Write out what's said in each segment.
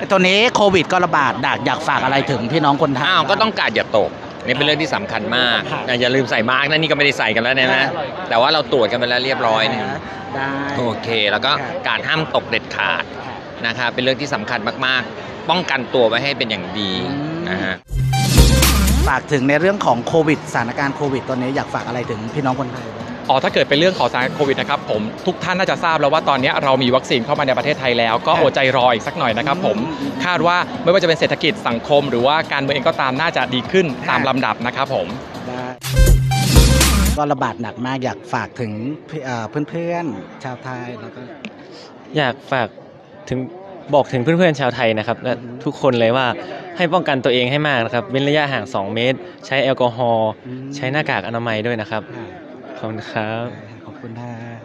ตอนนี้โควิดก็ระบาดอยากฝากอะไรถึงพี่น้องคนไทยก็ต้องกาดอย่าตกนี่เป็นเรื่องที่สำคัญมากอย่าลืมใส่มาร์กนะนี่ก็ไม่ได้ใส่กันแล้วเนี่ยนะแต่ว่าเราตรวจกันไปแล้วเรียบร้อยเนี่ยโอเคแล้วก็การห้ามตกเด็ดขาดนะครับเป็นเรื่องที่สำคัญมากๆป้องกันตัวไว้ให้เป็นอย่างดีนะฮะฝากถึงในเรื่องของโควิดสถานการณ์โควิดตอนนี้อยากฝากอะไรถึงพี่น้องคนไทยถ้าเกิดเป็นเรื่องของสถานการณ์โควิดนะครับผมทุกท่านน่าจะทราบแล้วว่าตอนนี้เรามีวัคซีนเข้ามาในประเทศไทยแล้วก็อดใจรออีกสักหน่อยนะครับผมคาดว่าไม่ว่าจะเป็นเศรษฐกิจสังคมหรือว่าการเมืองเองก็ตามน่าจะดีขึ้นตามลำดับนะครับผมก็ระบาดหนักมากอยากฝากถึงเพื่อนๆชาวไทยแล้วก็อยากฝากถึงบอกถึงเพื่อนๆชาวไทยนะครับและทุกคนเลยว่าให้ป้องกันตัวเองให้มากนะครับเว้นระยะห่าง2 เมตรใช้แอลกอฮอล์ใช้หน้ากากอนามัยด้วยนะครับขอบคุณครับขอบคุณ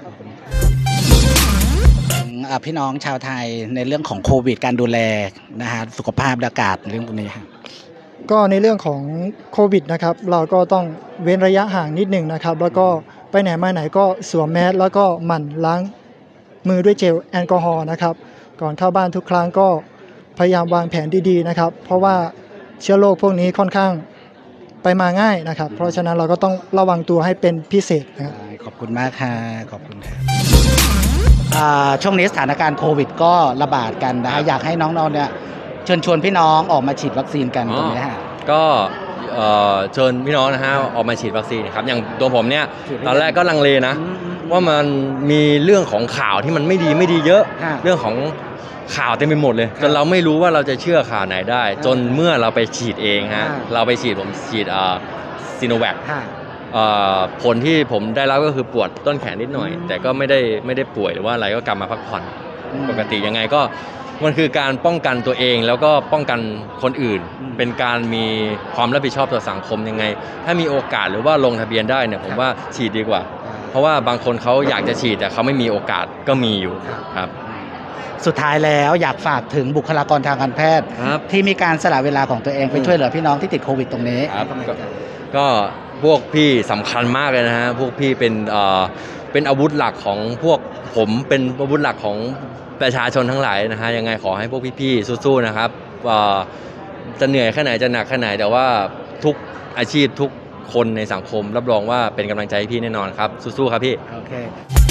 พี่น้องชาวไทยในเรื่องของโควิดการดูแลนะฮะสุขภาพอากาศเรื่องพวกนี้ครับก็ในเรื่องของโควิดนะครับเราก็ต้องเว้นระยะห่างนิดหนึ่งนะครับแล้วก็ไปไหนมาไหนก็สวมแมสแล้วก็หมั่นล้างมือด้วยเจลแอลกอฮอล์นะครับก่อนเข้าบ้านทุกครั้งก็พยายามวางแผนดีๆนะครับเพราะว่าเชื้อโรคพวกนี้ค่อนข้างไปมาง่ายนะครับเพราะฉะนั้นเราก็ต้องระวังตัวให้เป็นพิเศษนะครับขอบคุณมากค่ะขอบคุณครับช่วงนี้สถานการณ์โควิดก็ระบาดกันนะอยากให้น้องๆเนี่ยเชิญชวนพี่น้องออกมาฉีดวัคซีนกันตรงนี้ฮะก็เชิญพี่น้องนะฮะออกมาฉีดวัคซีนครับอย่างตัวผมเนี่ยตอนแรกก็ลังเลนะว่ามันมีเรื่องของข่าวที่มันไม่ดีเยอะเรื่องของข่าวเต็มไปหมดเลยจนเราไม่รู้ว่าเราจะเชื่อข่าวไหนได้จนเมื่อเราไปฉีดเองฮะเราไปฉีดผมฉีดซีโนแวคผลที่ผมได้รับก็คือปวดต้นแขนนิดหน่อยแต่ก็ไม่ได้ป่วยหรือว่าอะไรก็กลับมาพักผ่อนปกติยังไงก็มันคือการป้องกันตัวเองแล้วก็ป้องกันคนอื่นเป็นการมีความรับผิดชอบต่อสังคมยังไงถ้ามีโอกาสหรือว่าลงทะเบียนได้เนี่ยผมว่าฉีดดีกว่าเพราะว่าบางคนเขาอยากจะฉีดแต่เขาไม่มีโอกาสก็มีอยู่ครับสุดท้ายแล้วอยากฝากถึงบุคลากรทางการแพทย์ที่มีการสละเวลาของตัวเองไปช่วยเหลือพี่น้องที่ติดโควิดตรงนี้ก็พวกพี่สำคัญมากเลยนะฮะพวกพี่เป็นอาวุธหลักของพวกผมเป็นอาวุธหลักของประชาชนทั้งหลายนะฮะยังไงขอให้พวกพี่ๆสู้ๆนะครับจะเหนื่อยแค่ไหนจะหนักแค่ไหนแต่ว่าทุกอาชีพทุกคนในสังคมรับรองว่าเป็นกำลังใจให้พี่แน่นอนครับสู้ๆครับพี่โอเค